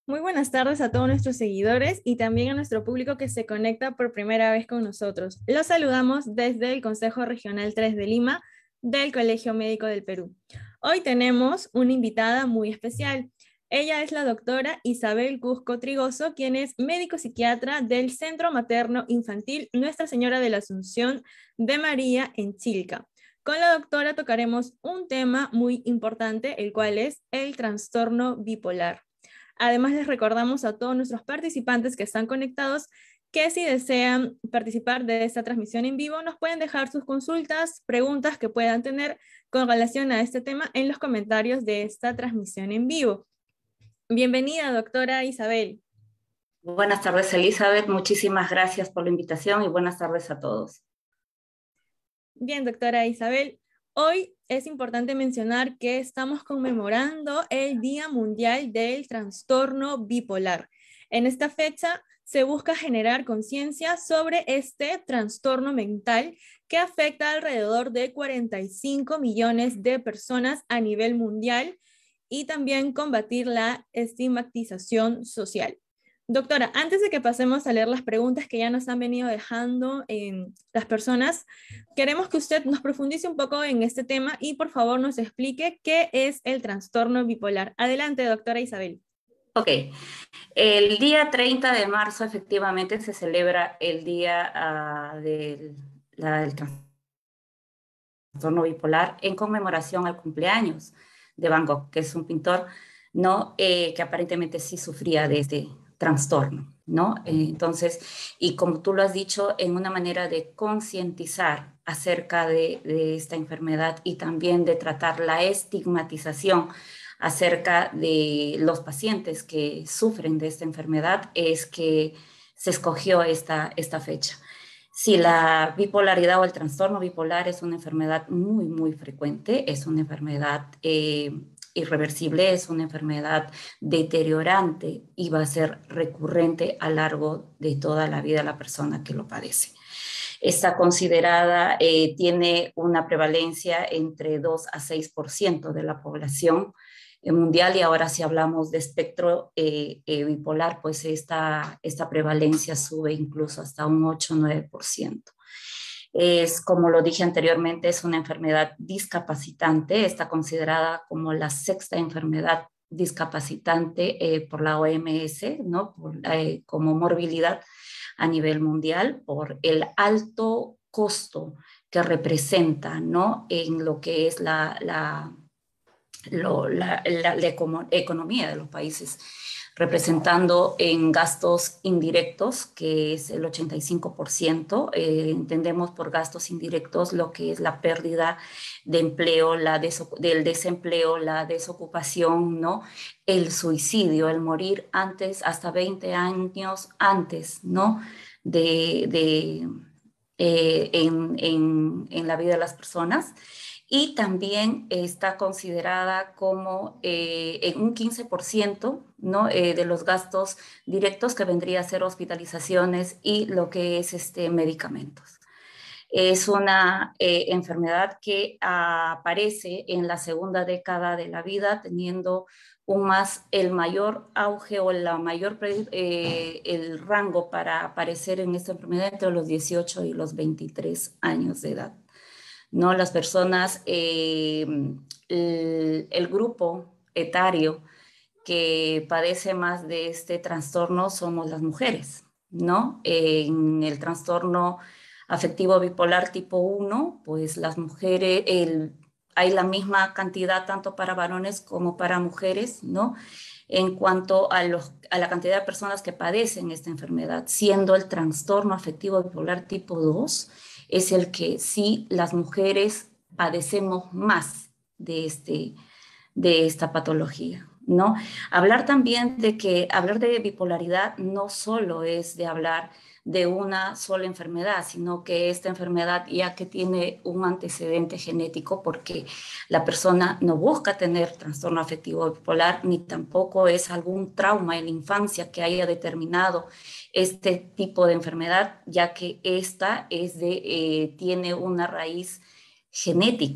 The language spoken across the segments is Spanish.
Muy buenas tardes a todos nuestros seguidores y también a nuestro público que se conecta por primera vez con nosotros. Los saludamos desde el Consejo Regional 3 de Lima del Colegio Médico del Perú. Hoy tenemos una invitada muy especial. Ella es la doctora Isabel Cusco Trigoso, quien es médico psiquiatra del Centro Materno Infantil Nuestra Señora de la Asunción de María en Chilca. Con la doctora tocaremos un tema muy importante, el cual es el trastorno bipolar. Además, les recordamos a todos nuestros participantes que están conectados que si desean participar de esta transmisión en vivo, nos pueden dejar sus consultas, preguntas que puedan tener con relación a este tema en los comentarios de esta transmisión en vivo. Bienvenida, doctora Isabel. Buenas tardes, Elizabeth. Muchísimas gracias por la invitación y buenas tardes a todos. Bien, doctora Isabel. Hoy es importante mencionar que estamos conmemorando el Día Mundial del Trastorno Bipolar. En esta fecha se busca generar conciencia sobre este trastorno mental que afecta a alrededor de 45 millones de personas a nivel mundial y también combatir la estigmatización social. Doctora, antes de que pasemos a leer las preguntas que ya nos han venido dejando las personas, queremos que usted nos profundice un poco en este tema y por favor nos explique qué es el trastorno bipolar. Adelante, doctora Isabel. Ok, el día 30 de marzo efectivamente se celebra el Día del Trastorno Bipolar en conmemoración al cumpleaños de Van Gogh, que es un pintor ¿no? Que aparentemente sí sufría de este trastorno, ¿no? Entonces, y como tú lo has dicho, en una manera de concientizar acerca de esta enfermedad y también de tratar la estigmatización acerca de los pacientes que sufren de esta enfermedad, es que se escogió esta fecha. Sí, la bipolaridad o el trastorno bipolar es una enfermedad muy, muy frecuente, es una enfermedad irreversible, es una enfermedad deteriorante y va a ser recurrente a lo largo de toda la vida de la persona que lo padece. Está considerada, tiene una prevalencia entre 2 a 6% de la población mundial, y ahora si hablamos de espectro bipolar, pues esta prevalencia sube incluso hasta un 8-9%. Es, como lo dije anteriormente, es una enfermedad discapacitante, está considerada como la sexta enfermedad discapacitante por la OMS, ¿no? Como morbilidad a nivel mundial, por el alto costo que representa, ¿no? En lo que es la economía de los países, representando en gastos indirectos, que es el 85%. Entendemos por gastos indirectos lo que es la pérdida de empleo, del desempleo, la desocupación, ¿no? El suicidio, el morir antes, hasta 20 años antes, ¿no? En la vida de las personas. Y también está considerada como en un 15%, ¿no? De los gastos directos, que vendría a ser hospitalizaciones y lo que es medicamentos. Es una enfermedad que aparece en la segunda década de la vida, teniendo el mayor auge o el rango para aparecer en esta enfermedad entre los 18 y los 23 años de edad. ¿No? Las personas, el grupo etario que padece más de este trastorno somos las mujeres, ¿no? En el trastorno afectivo bipolar tipo 1, pues las mujeres, hay la misma cantidad tanto para varones como para mujeres, ¿no? En cuanto a la cantidad de personas que padecen esta enfermedad, siendo el trastorno afectivo bipolar tipo 2 es el que sí las mujeres padecemos más de esta patología, ¿no? Hablar también hablar de bipolaridad no solo es de hablar de una sola enfermedad, sino que esta enfermedad ya que tiene un antecedente genético, porque la persona no busca tener trastorno afectivo bipolar, ni tampoco es algún trauma en la infancia que haya determinado este tipo de enfermedad, ya que esta tiene una raíz genética,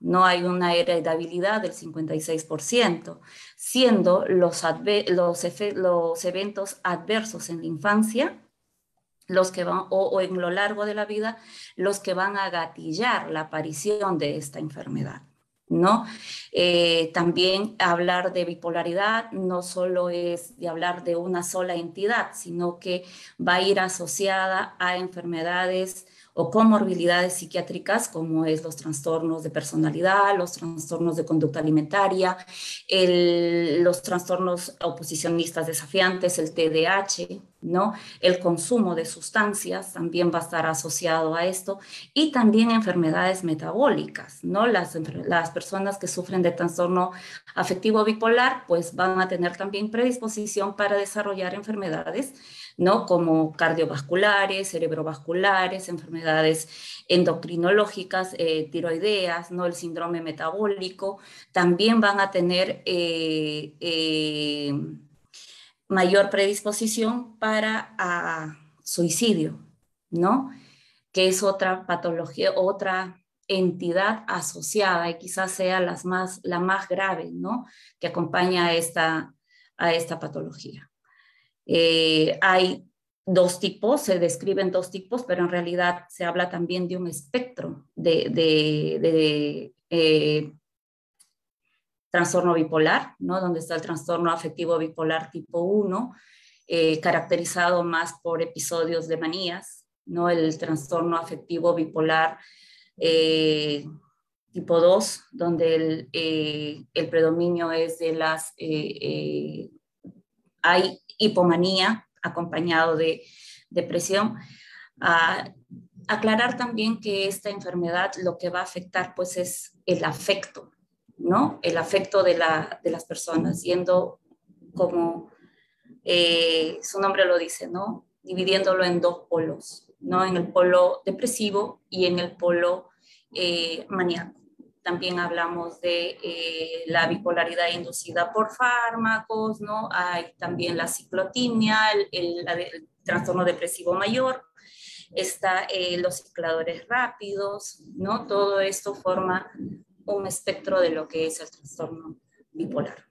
no hay una heredabilidad del 56%, siendo los eventos adversos en la infancia los que van, o en lo largo de la vida, los que van a gatillar la aparición de esta enfermedad, ¿no? También hablar de bipolaridad no solo es de hablar de una sola entidad, sino que va a ir asociada a enfermedades o comorbilidades psiquiátricas como es los trastornos de personalidad, los trastornos de conducta alimentaria, los trastornos oposicionistas desafiantes, el TDAH, ¿no? El consumo de sustancias también va a estar asociado a esto y también enfermedades metabólicas, ¿no? Las personas que sufren de trastorno afectivo bipolar pues van a tener también predisposición para desarrollar enfermedades, ¿no? Como cardiovasculares, cerebrovasculares, enfermedades endocrinológicas, tiroideas, ¿no? El síndrome metabólico, también van a tener mayor predisposición para suicidio, ¿no? Que es otra patología, otra entidad asociada y quizás sea la más grave, ¿no? Que acompaña a esta patología. Hay dos tipos, se describen dos tipos, pero en realidad se habla también de un espectro de trastorno bipolar, ¿no? Donde está el trastorno afectivo bipolar tipo 1, caracterizado más por episodios de manías, ¿no? El trastorno afectivo bipolar tipo 2, donde el predominio es de hay hipomanía acompañado de depresión. Aclarar también que esta enfermedad lo que va a afectar pues es el afecto, ¿no? El afecto de las personas, siendo como su nombre lo dice, ¿no? Dividiéndolo en dos polos, ¿no? En el polo depresivo y en el polo maníaco. También hablamos de la bipolaridad inducida por fármacos, ¿no? Hay también la ciclotimia, el trastorno depresivo mayor, está los cicladores rápidos, ¿no? Todo esto forma un espectro de lo que es el trastorno bipolar.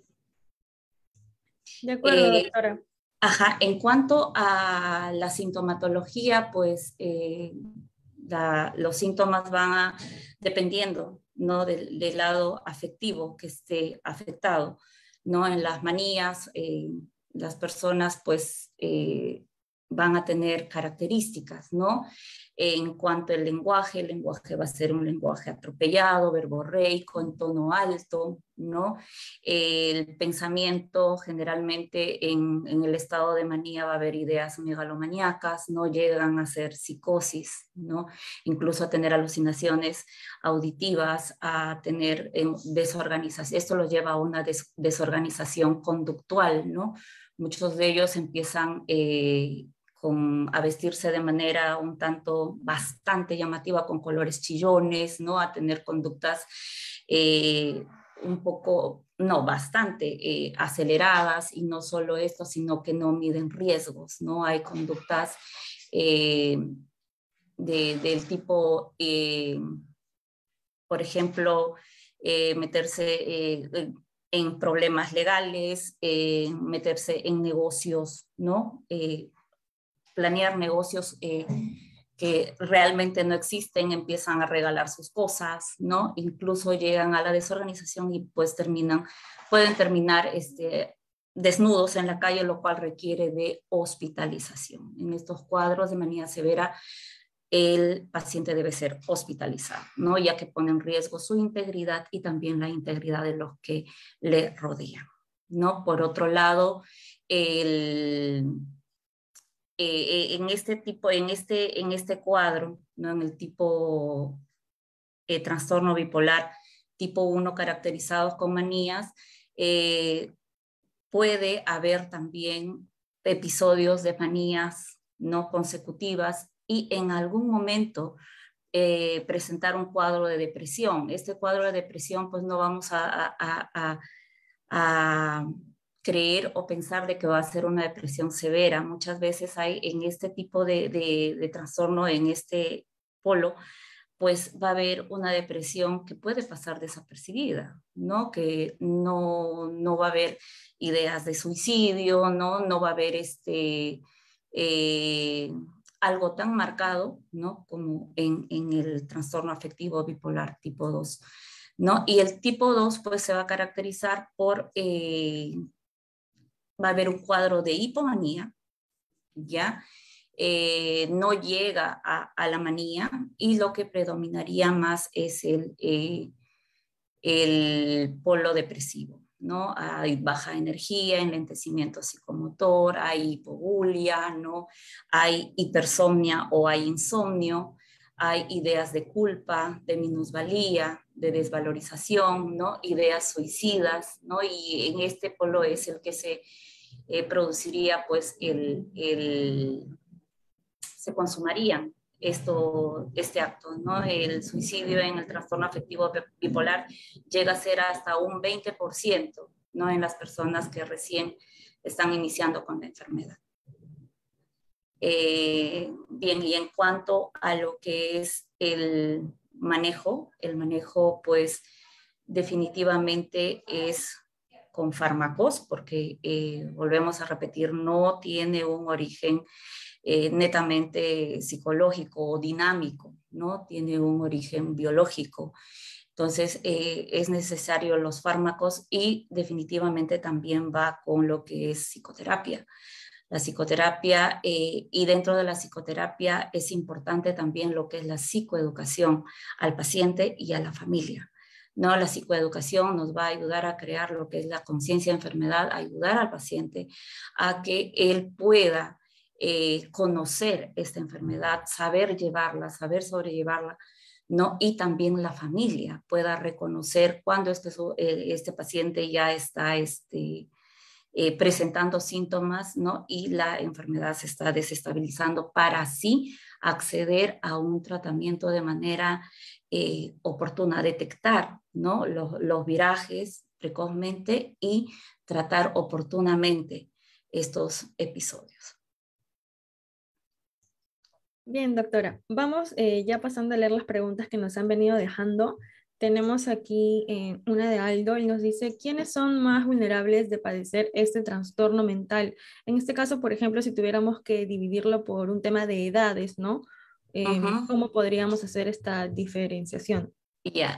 De acuerdo, doctora. Ajá, en cuanto a la sintomatología, pues los síntomas van dependiendo, ¿no? Del lado afectivo que esté afectado, ¿no? En las manías, las personas pues van a tener características, ¿no? En cuanto al lenguaje, el lenguaje va a ser un lenguaje atropellado, verborreico, en tono alto, ¿no? El pensamiento generalmente en el estado de manía va a haber ideas megalomaníacas, no llegan a ser psicosis, ¿no? Incluso a tener alucinaciones auditivas, a tener desorganización. Esto lo lleva a una desorganización conductual, ¿no? Muchos de ellos empiezan a vestirse de manera un tanto bastante llamativa, con colores chillones, ¿no? A tener conductas un poco, no, bastante aceleradas, y no solo esto, sino que no miden riesgos, ¿no? Hay conductas del tipo, por ejemplo, meterse en problemas legales, meterse en negocios, ¿no? Planear negocios que realmente no existen, empiezan a regalar sus cosas, ¿no? Incluso llegan a la desorganización y pues pueden terminar desnudos en la calle, lo cual requiere de hospitalización. En estos cuadros de manía severa, el paciente debe ser hospitalizado, ¿no? Ya que pone en riesgo su integridad y también la integridad de los que le rodean, ¿no? Por otro lado, en este cuadro, ¿no? En el tipo trastorno bipolar tipo 1 caracterizados con manías, puede haber también episodios de manías no consecutivas y en algún momento presentar un cuadro de depresión. Este cuadro de depresión pues no vamos a creer o pensar de que va a ser una depresión severa. Muchas veces hay en este tipo de trastorno, en este polo, pues va a haber una depresión que puede pasar desapercibida, ¿no? Que no va a haber ideas de suicidio, no va a haber eh, algo tan marcado, ¿no? Como en el trastorno afectivo bipolar tipo 2, ¿no? Y el tipo 2 pues se va a caracterizar por, va a haber un cuadro de hipomanía, ¿ya? No llega a la manía y lo que predominaría más es el polo depresivo, ¿no? Hay baja energía, enlentecimiento psicomotor, hay hipobulia, ¿no? Hay hipersomnia o hay insomnio, hay ideas de culpa, de minusvalía, de desvalorización, ¿no? Ideas suicidas, ¿no? Y en este polo es el que se produciría, pues, se consumarían este acto, ¿no? El suicidio en el trastorno afectivo bipolar llega a ser hasta un 20%, ¿no? En las personas que recién están iniciando con la enfermedad. Bien, y en cuanto a lo que es el manejo pues definitivamente es con fármacos, porque volvemos a repetir, no tiene un origen netamente psicológico o dinámico, ¿no? Tiene un origen biológico. Entonces, es necesario los fármacos y definitivamente también va con lo que es psicoterapia. La psicoterapia y dentro de la psicoterapia es importante también lo que es la psicoeducación al paciente y a la familia. ¿No? La psicoeducación nos va a ayudar a crear lo que es la conciencia de enfermedad, a ayudar al paciente a que él pueda conocer esta enfermedad, saber llevarla, saber sobrellevarla, ¿no? Y también la familia pueda reconocer cuando este paciente ya está presentando síntomas, ¿no? Y la enfermedad se está desestabilizando para así acceder a un tratamiento de manera oportuna, detectar, ¿no? Los virajes precozmente y tratar oportunamente estos episodios. Bien, doctora. Vamos ya pasando a leer las preguntas que nos han venido dejando. Tenemos aquí una de Aldo y nos dice, ¿quiénes son más vulnerables de padecer este trastorno mental? En este caso, por ejemplo, si tuviéramos que dividirlo por un tema de edades, ¿no? ¿Cómo podríamos hacer esta diferenciación? Ya,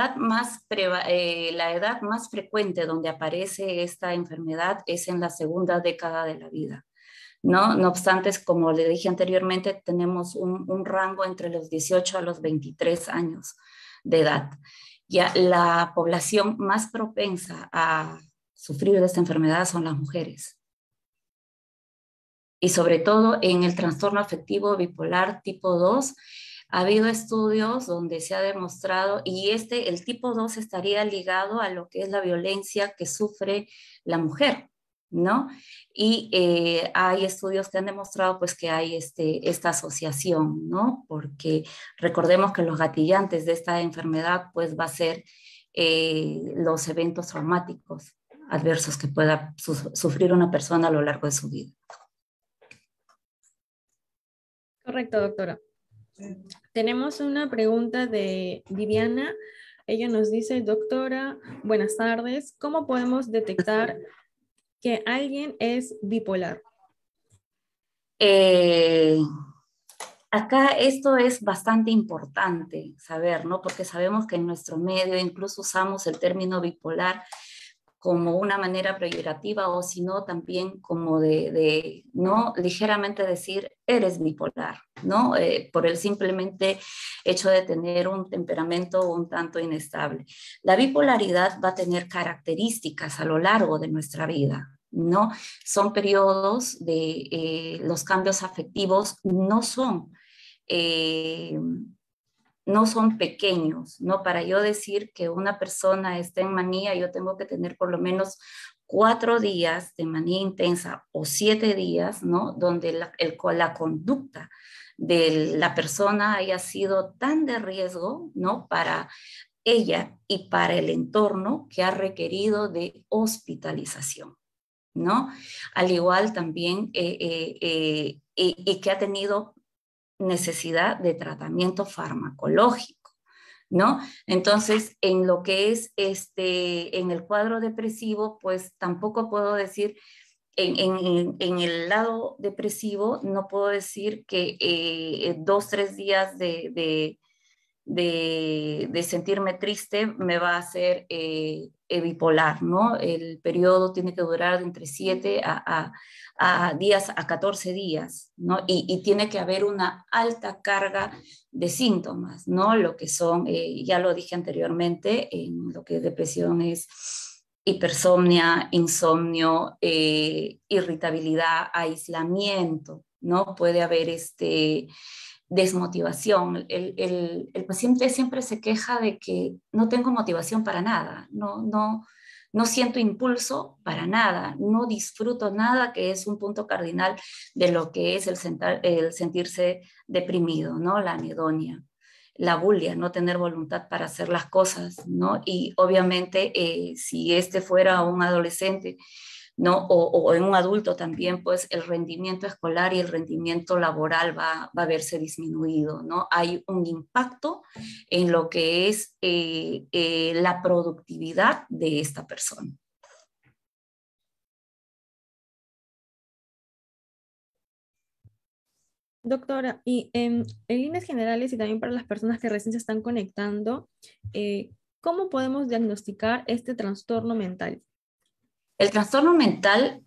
la edad más frecuente donde aparece esta enfermedad es en la segunda década de la vida, ¿no? No obstante, como le dije anteriormente, tenemos un rango entre los 18 a los 23 años de edad. Ya la población más propensa a sufrir de esta enfermedad son las mujeres. Y sobre todo en el trastorno afectivo bipolar tipo 2, ha habido estudios donde se ha demostrado, y el tipo 2 estaría ligado a lo que es la violencia que sufre la mujer, ¿no? Y hay estudios que han demostrado pues que hay esta asociación, ¿no? Porque recordemos que los gatillantes de esta enfermedad pues va a ser los eventos traumáticos adversos que pueda sufrir una persona a lo largo de su vida. Correcto, doctora. Tenemos una pregunta de Viviana. Ella nos dice, doctora, buenas tardes, ¿cómo podemos detectar que alguien es bipolar? Acá esto es bastante importante saber, ¿no? Porque sabemos que en nuestro medio incluso usamos el término bipolar como una manera peyorativa o si no también como no ligeramente decir eres bipolar, ¿no? Por el simplemente hecho de tener un temperamento un tanto inestable. La bipolaridad va a tener características a lo largo de nuestra vida, ¿no? Son periodos de los cambios afectivos eh, no son pequeños, ¿no? Para yo decir que una persona está en manía, yo tengo que tener por lo menos 4 días de manía intensa o 7 días, ¿no? Donde la conducta de la persona haya sido tan de riesgo, ¿no? Para ella y para el entorno que ha requerido de hospitalización, ¿no? Al igual también y que ha tenido necesidad de tratamiento farmacológico, ¿no? Entonces, en lo que es en el cuadro depresivo, pues tampoco puedo decir, en el lado depresivo, no puedo decir que 2, 3 días de sentirme triste me va a hacer bipolar, ¿no? El periodo tiene que durar de entre 7 a días, a 14 días, ¿no? Y tiene que haber una alta carga de síntomas, ¿no? Lo que son, ya lo dije anteriormente, en lo que depresión es hipersomnia, insomnio, irritabilidad, aislamiento, ¿no? Puede haber desmotivación. El paciente siempre se queja de que no tengo motivación para nada, no siento impulso para nada, no disfruto nada, que es un punto cardinal de lo que es el sentirse deprimido, ¿no? La anedonia, la bulia, no tener voluntad para hacer las cosas, ¿no? Y obviamente si este fuera un adolescente, ¿no? O en un adulto también, pues el rendimiento escolar y el rendimiento laboral va a verse disminuido, ¿no? Hay un impacto en lo que es la productividad de esta persona. Doctora, y en líneas generales y también para las personas que recién se están conectando, ¿cómo podemos diagnosticar este trastorno mental? El trastorno mental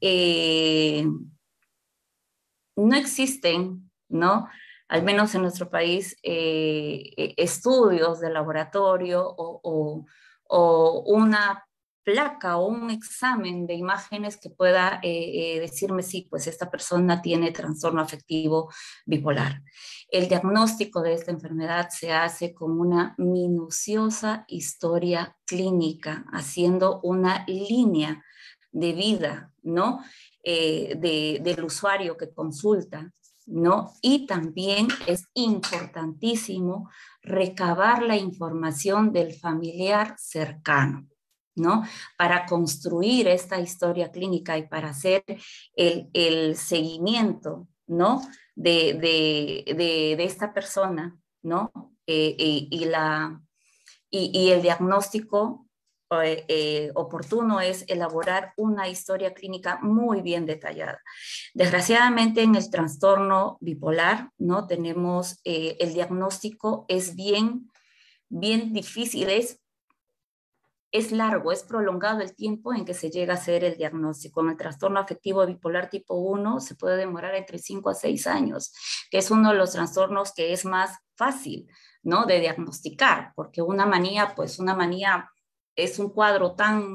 no existen, ¿no? Al menos en nuestro país, estudios de laboratorio o una placa o un examen de imágenes que pueda decirme si pues esta persona tiene trastorno afectivo bipolar. El diagnóstico de esta enfermedad se hace con una minuciosa historia clínica, haciendo una línea de vida, ¿no? Del usuario que consulta, ¿no? Y también es importantísimo recabar la información del familiar cercano, ¿no? Para construir esta historia clínica y para hacer el seguimiento, ¿no? De esta persona, ¿no? Y el diagnóstico oportuno es elaborar una historia clínica muy bien detallada. Desgraciadamente en el trastorno bipolar, ¿no? Tenemos, el diagnóstico es bien difícil, es largo, es prolongado el tiempo en que se llega a hacer el diagnóstico. En el trastorno afectivo bipolar tipo 1 se puede demorar entre 5 a 6 años, que es uno de los trastornos que es más fácil, ¿no? De diagnosticar, porque una manía, pues una manía es un cuadro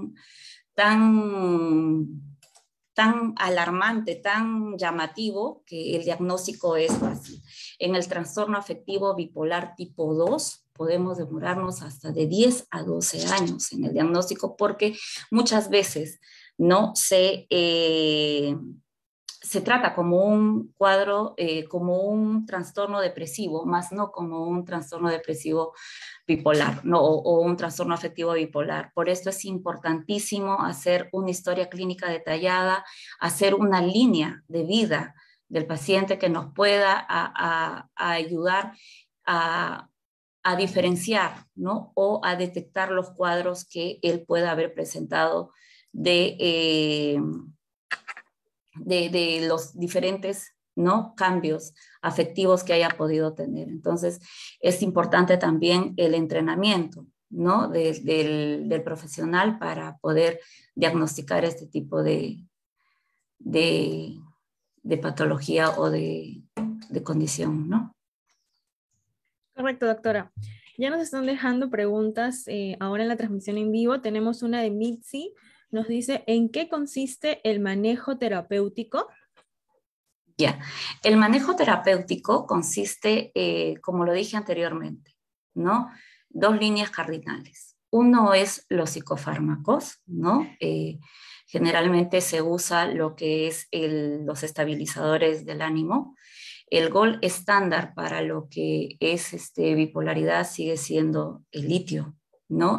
tan alarmante, tan llamativo, que el diagnóstico es fácil. En el trastorno afectivo bipolar tipo 2 podemos demorarnos hasta de 10 a 12 años en el diagnóstico, porque muchas veces no se trata como un cuadro, como un trastorno depresivo, más no como un trastorno depresivo bipolar, ¿no? O un trastorno afectivo bipolar. Por esto es importantísimo hacer una historia clínica detallada, hacer una línea de vida del paciente que nos pueda a ayudar a diferenciar, ¿no? O a detectar los cuadros que él pueda haber presentado de los diferentes, ¿no? Cambios afectivos que haya podido tener. Entonces, es importante también el entrenamiento, ¿no? Del profesional para poder diagnosticar este tipo de, de patología o de condición, ¿no? Correcto, doctora. Ya nos están dejando preguntas ahora en la transmisión en vivo. Tenemos una de Mitzi. Nos dice, ¿en qué consiste el manejo terapéutico? Ya, el manejo terapéutico consiste, como lo dije anteriormente, ¿no? Dos líneas cardinales. Uno es los psicofármacos, ¿no? Generalmente se usa lo que es los estabilizadores del ánimo. El gold estándar para lo que es bipolaridad sigue siendo el litio, ¿no?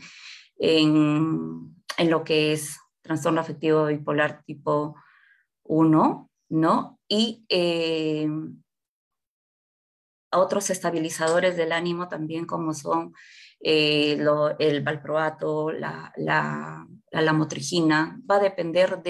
En lo que es trastorno afectivo bipolar tipo 1, ¿no? Y otros estabilizadores del ánimo también como son el valproato, la lamotrigina. Va a depender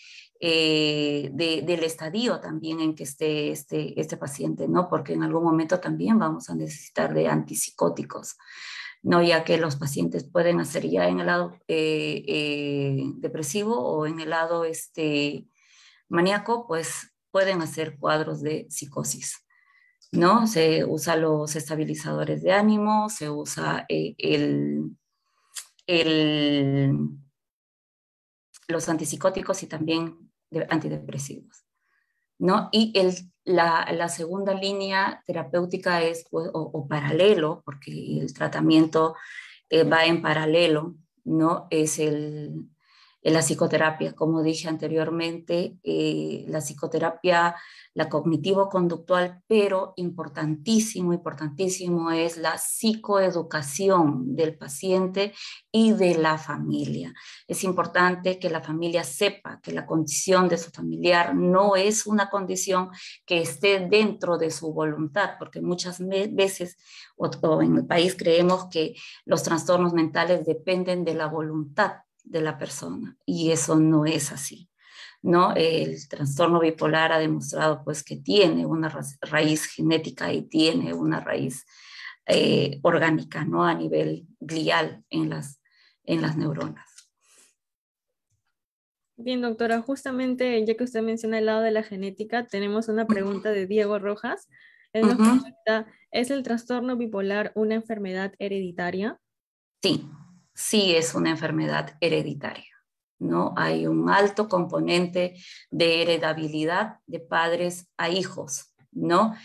del estadio también en que esté este paciente, ¿no? Porque en algún momento también vamos a necesitar de antipsicóticos, ¿no? Ya que los pacientes pueden hacer ya en el lado depresivo o en el lado maníaco, pues pueden hacer cuadros de psicosis, ¿no? Se usa los estabilizadores de ánimo, se usa el, los antipsicóticos y también antidepresivos, ¿no? Y la segunda línea terapéutica es, pues, o paralelo, porque el tratamiento va en paralelo, ¿no? Es la psicoterapia. Como dije anteriormente, la psicoterapia, la cognitivo-conductual, pero importantísimo, importantísimo es la psicoeducación del paciente y de la familia. Es importante que la familia sepa que la condición de su familiar no es una condición que esté dentro de su voluntad, porque muchas veces o en el país creemos que los trastornos mentales dependen de la voluntad de la persona y eso no es así, ¿no? El trastorno bipolar ha demostrado pues que tiene una raíz genética y tiene una raíz orgánica, ¿no? A nivel glial en las neuronas. Bien, doctora, justamente ya que usted menciona el lado de la genética, tenemos una pregunta de Diego Rojas. Él nos pregunta, ¿es el trastorno bipolar una enfermedad hereditaria? Sí, sí es una enfermedad hereditaria, ¿no? Hay un alto componente de heredabilidad de padres a hijos, ¿no?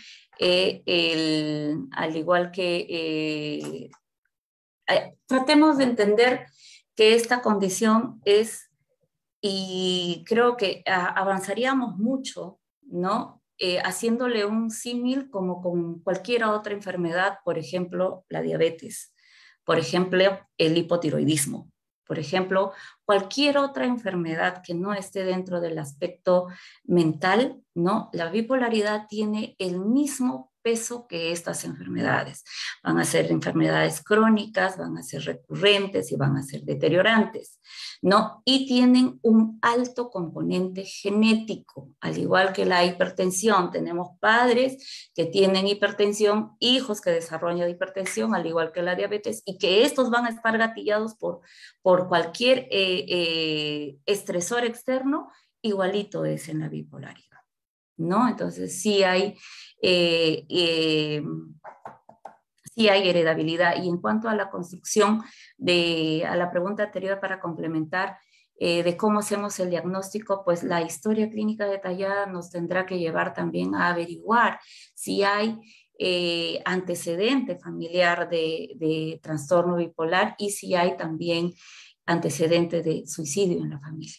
Al igual que tratemos de entender que esta condición es, y creo que avanzaríamos mucho, ¿no? Haciéndole un símil como con cualquier otra enfermedad, por ejemplo, la diabetes, por ejemplo, el hipotiroidismo, por ejemplo, cualquier otra enfermedad que no esté dentro del aspecto mental, ¿no? La bipolaridad tiene el mismo peso que estas enfermedades. Van a ser enfermedades crónicas, van a ser recurrentes y van a ser deteriorantes, ¿no? Y tienen un alto componente genético, al igual que la hipertensión. Tenemos padres que tienen hipertensión, hijos que desarrollan hipertensión, al igual que la diabetes, y que estos van a estar gatillados por cualquier estresor externo, igualito es en la bipolaridad, ¿no? Entonces eh, eh, sí hay heredabilidad. Y en cuanto a la construcción, a la pregunta anterior para complementar, de cómo hacemos el diagnóstico, pues la historia clínica detallada nos tendrá que llevar también a averiguar si hay antecedente familiar de trastorno bipolar y si hay también antecedente de suicidio en la familia.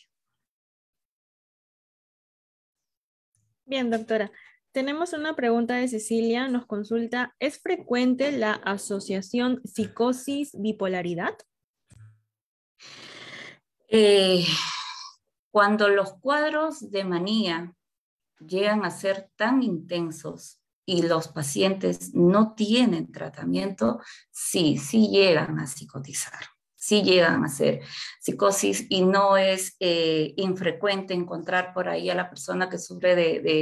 Bien, doctora. Tenemos una pregunta de Cecilia, nos consulta, ¿es frecuente la asociación psicosis-bipolaridad? Cuando los cuadros de manía llegan a ser tan intensos y los pacientes no tienen tratamiento, sí llegan a psicotizar, sí llegan a hacer psicosis y no es infrecuente encontrar por ahí a la persona que sufre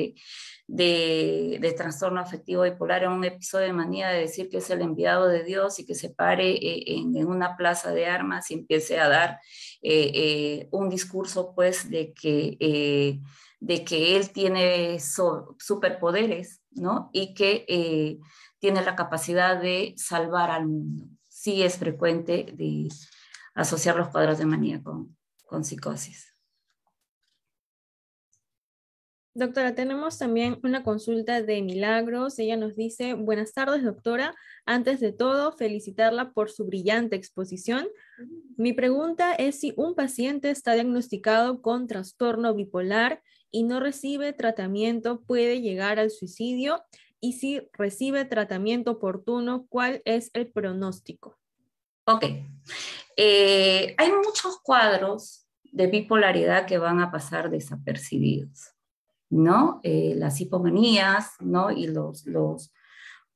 de trastorno afectivo bipolar en un episodio de manía de decir que es el enviado de Dios y que se pare en una plaza de armas y empiece a dar un discurso pues de que él tiene superpoderes, ¿no? Y que tiene la capacidad de salvar al mundo. Sí es frecuente de asociar los cuadros de manía con psicosis. Doctora, tenemos también una consulta de Milagros. Ella nos dice, buenas tardes, doctora. Antes de todo, felicitarla por su brillante exposición. Mi pregunta es si un paciente está diagnosticado con trastorno bipolar y no recibe tratamiento, ¿puede llegar al suicidio? Y si recibe tratamiento oportuno, ¿cuál es el pronóstico? Ok. Hay muchos cuadros de bipolaridad que van a pasar desapercibidos, ¿no? Las hipomanías, ¿no? Y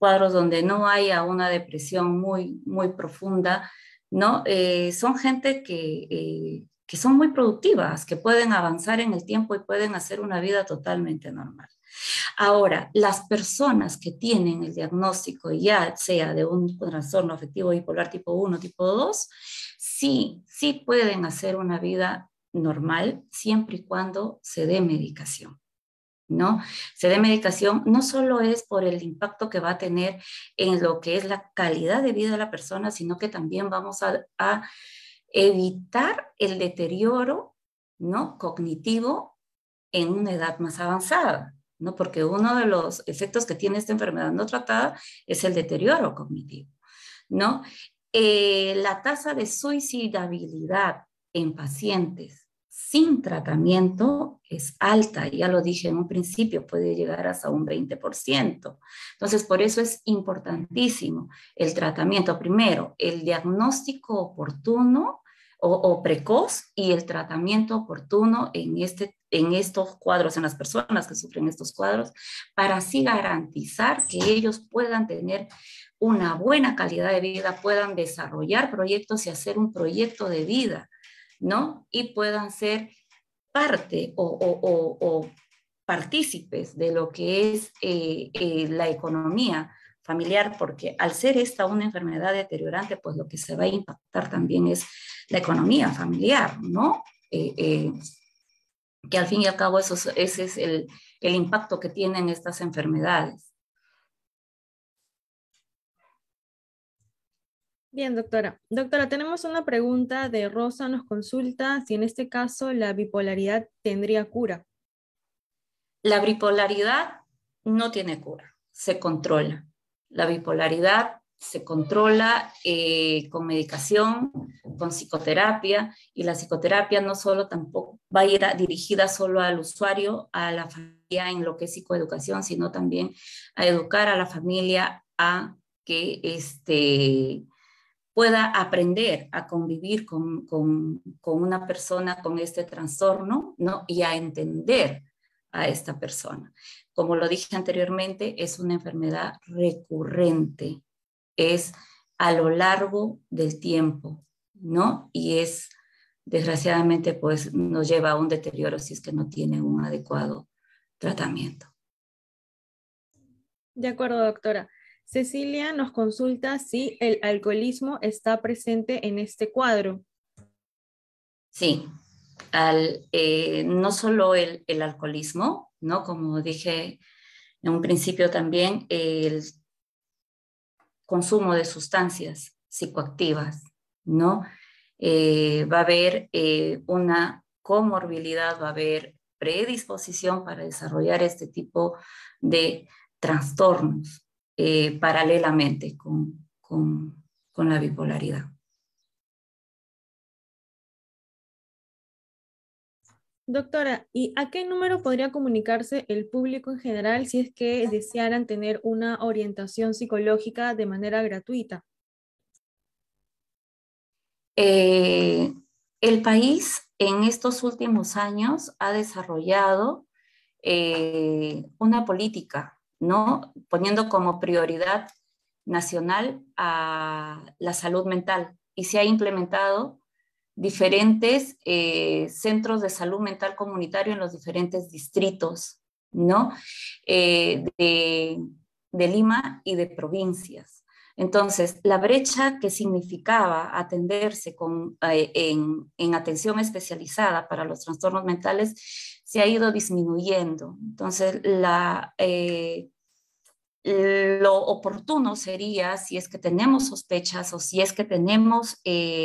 cuadros donde no haya una depresión muy, muy profunda, ¿no? Son gente que son muy productivas, que pueden avanzar en el tiempo y pueden hacer una vida totalmente normal. Ahora, las personas que tienen el diagnóstico, ya sea de un trastorno afectivo bipolar tipo 1, tipo 2, sí pueden hacer una vida normal siempre y cuando se dé medicación. ¿No? Se dé medicación no solo es por el impacto que va a tener en lo que es la calidad de vida de la persona, sino que también vamos a evitar el deterioro, ¿no? Cognitivo en una edad más avanzada, ¿no? Porque uno de los efectos que tiene esta enfermedad no tratada es el deterioro cognitivo, ¿no? La tasa de suicidabilidad en pacientes sin tratamiento es alta, ya lo dije en un principio, puede llegar hasta un 20%. Entonces, por eso es importantísimo el tratamiento. Primero, el diagnóstico oportuno o precoz y el tratamiento oportuno en estos cuadros, en las personas que sufren estos cuadros, para así garantizar que ellos puedan tener una buena calidad de vida, puedan desarrollar proyectos y hacer un proyecto de vida, ¿no? Y puedan ser parte o partícipes de lo que es la economía familiar, porque al ser esta una enfermedad deteriorante, pues lo que se va a impactar también es la economía familiar, ¿no? Que al fin y al cabo ese es el impacto que tienen estas enfermedades. Bien, doctora. Doctora, tenemos una pregunta de Rosa, nos consulta si en este caso la bipolaridad tendría cura. La bipolaridad no tiene cura, se controla. La bipolaridad se controla con medicación, con psicoterapia, y la psicoterapia no solo tampoco va a ir dirigida solo al usuario, a la familia en lo que es psicoeducación, sino también a educar a la familia a que pueda aprender a convivir con una persona con este trastorno, ¿no? Y a entender a esta persona. Como lo dije anteriormente, es una enfermedad recurrente, es a lo largo del tiempo, ¿no? Y es, desgraciadamente, pues nos lleva a un deterioro si es que no tiene un adecuado tratamiento. De acuerdo, doctora. Cecilia nos consulta si el alcoholismo está presente en este cuadro. Sí, no solo el alcoholismo, ¿no? Como dije en un principio también, el consumo de sustancias psicoactivas, ¿no? Va a haber una comorbilidad, va a haber predisposición para desarrollar este tipo de trastornos paralelamente con la bipolaridad. Doctora, ¿y a qué número podría comunicarse el público en general si es que desearan tener una orientación psicológica de manera gratuita? Eh, el país en estos últimos años ha desarrollado una política, ¿no? Poniendo como prioridad nacional a la salud mental y se ha implementado diferentes centros de salud mental comunitario en los diferentes distritos, ¿no? De Lima y de provincias. Entonces, la brecha que significaba atenderse en atención especializada para los trastornos mentales se ha ido disminuyendo. Entonces, lo oportuno sería, si es que tenemos sospechas o si es que tenemos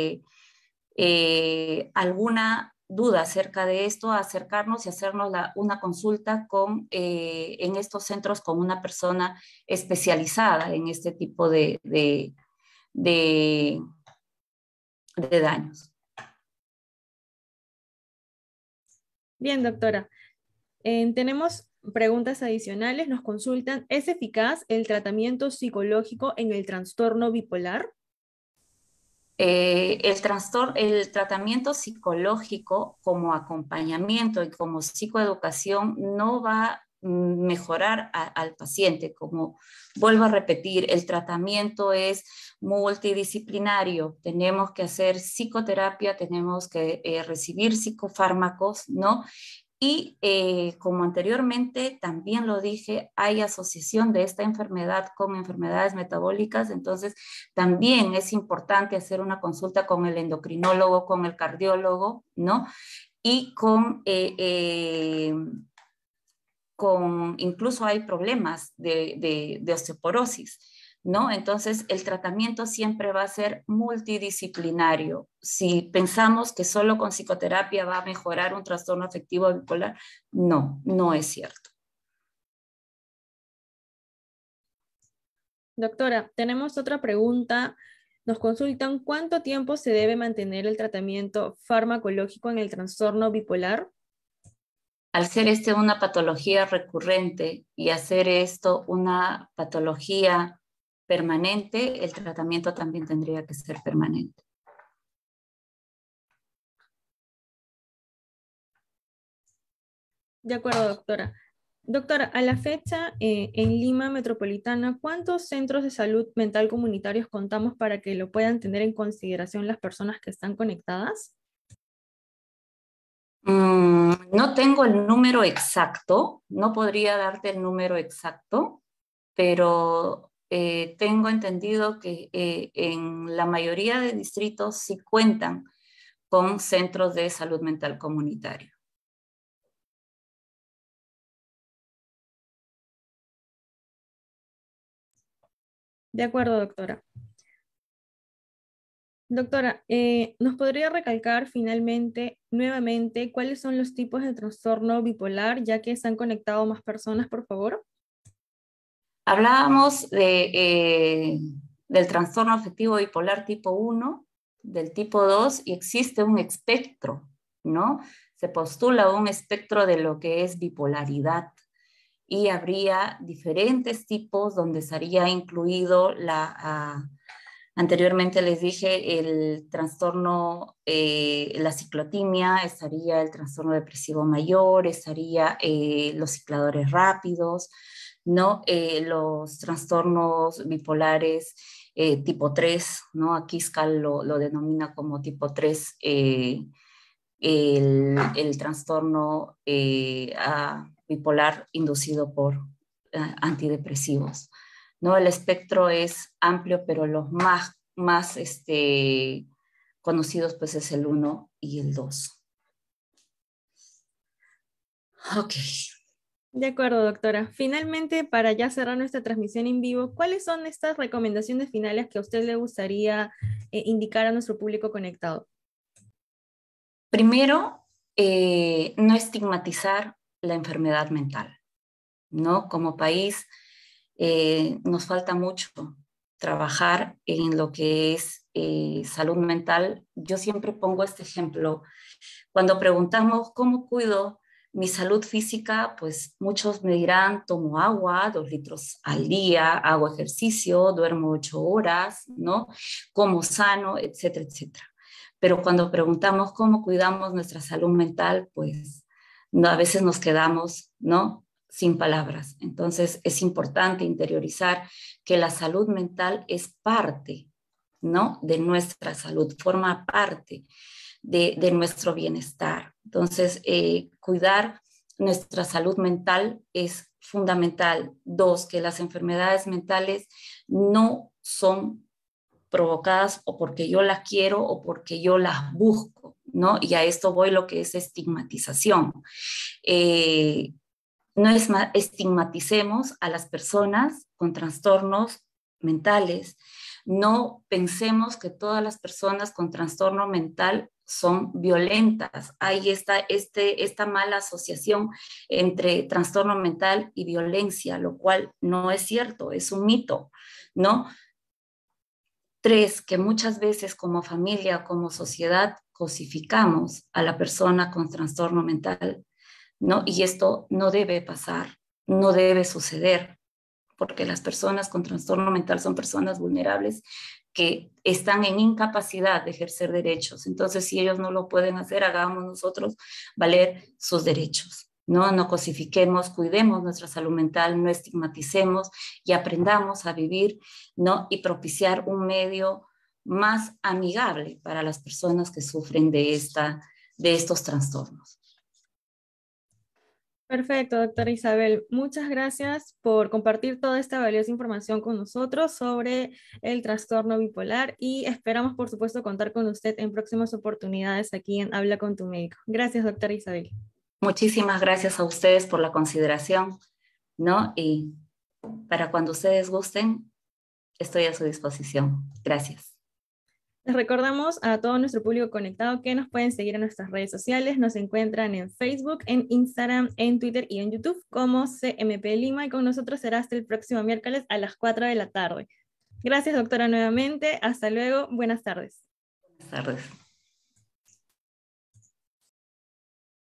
alguna duda acerca de esto, acercarnos y hacernos una consulta en estos centros con una persona especializada en este tipo de, de daños. Bien, doctora. Tenemos preguntas adicionales. Nos consultan, ¿es eficaz el tratamiento psicológico en el trastorno bipolar? El tratamiento psicológico como acompañamiento y como psicoeducación no va mejorar al paciente. Como vuelvo a repetir, el tratamiento es multidisciplinario. Tenemos que hacer psicoterapia, tenemos que recibir psicofármacos, ¿no? Y como anteriormente también lo dije, hay asociación de esta enfermedad con enfermedades metabólicas, entonces también es importante hacer una consulta con el endocrinólogo, con el cardiólogo, ¿no? Y incluso hay problemas de osteoporosis, ¿no? Entonces, el tratamiento siempre va a ser multidisciplinario. Si pensamos que solo con psicoterapia va a mejorar un trastorno afectivo bipolar, no, no es cierto. Doctora, tenemos otra pregunta. Nos consultan cuánto tiempo se debe mantener el tratamiento farmacológico en el trastorno bipolar. Al ser una patología recurrente y hacer esto una patología permanente, el tratamiento también tendría que ser permanente. De acuerdo, doctora. Doctora, a la fecha, en Lima Metropolitana, ¿cuántos centros de salud mental comunitarios contamos para que lo puedan tener en consideración las personas que están conectadas? No tengo el número exacto, no podría darte el número exacto, pero tengo entendido que en la mayoría de distritos sí cuentan con centros de salud mental comunitario. De acuerdo, doctora. Doctora, ¿nos podría recalcar finalmente, nuevamente, cuáles son los tipos de trastorno bipolar, ya que se han conectado más personas, por favor? Hablábamos del trastorno afectivo bipolar tipo 1, del tipo 2, y existe un espectro, ¿no? Se postula un espectro de lo que es bipolaridad y habría diferentes tipos donde estaría incluido anteriormente les dije el trastorno, la ciclotimia, estaría el trastorno depresivo mayor, estaría los cicladores rápidos, ¿no? Los trastornos bipolares tipo 3, ¿no? Aquí Scal lo denomina como tipo 3, el trastorno bipolar inducido por antidepresivos, ¿no? El espectro es amplio, pero los más conocidos pues es el 1 y el 2. Ok. De acuerdo, doctora. Finalmente, para ya cerrar nuestra transmisión en vivo, ¿cuáles son estas recomendaciones finales que a usted le gustaría indicar a nuestro público conectado? Primero, no estigmatizar la enfermedad mental, ¿no? Como país nos falta mucho trabajar en lo que es salud mental. Yo siempre pongo este ejemplo. Cuando preguntamos cómo cuido mi salud física, pues muchos me dirán, tomo agua, 2 litros al día, hago ejercicio, duermo 8 horas, ¿no? Como sano, etcétera, etcétera. Pero cuando preguntamos cómo cuidamos nuestra salud mental, pues no, a veces nos quedamos, ¿no? Sin palabras. Entonces es importante interiorizar que la salud mental es parte, ¿no? De nuestra salud, forma parte de nuestro bienestar. Entonces, cuidar nuestra salud mental es fundamental. 2, que las enfermedades mentales no son provocadas o porque yo las quiero o porque yo las busco, ¿no? Y a esto voy lo que es estigmatización. No estigmaticemos a las personas con trastornos mentales. No pensemos que todas las personas con trastorno mental son violentas. Hay esta mala asociación entre trastorno mental y violencia, lo cual no es cierto, es un mito, ¿no? 3, que muchas veces como familia, como sociedad, cosificamos a la persona con trastorno mental, ¿no? Y esto no debe pasar, no debe suceder, porque las personas con trastorno mental son personas vulnerables que están en incapacidad de ejercer derechos. Entonces, si ellos no lo pueden hacer, hagamos nosotros valer sus derechos, ¿no? No cosifiquemos, cuidemos nuestra salud mental, no estigmaticemos y aprendamos a vivir, ¿no? Y propiciar un medio más amigable para las personas que sufren de estos trastornos. Perfecto, doctora Isabel. Muchas gracias por compartir toda esta valiosa información con nosotros sobre el trastorno bipolar y esperamos, por supuesto, contar con usted en próximas oportunidades aquí en Habla con tu médico. Gracias, doctora Isabel. Muchísimas gracias a ustedes por la consideración, ¿no? Y para cuando ustedes gusten, estoy a su disposición. Gracias. Les recordamos a todo nuestro público conectado que nos pueden seguir en nuestras redes sociales. Nos encuentran en Facebook, en Instagram, en Twitter y en YouTube como CMP Lima. Y con nosotros será hasta el próximo miércoles a las 4 de la tarde. Gracias, doctora, nuevamente. Hasta luego. Buenas tardes. Buenas tardes.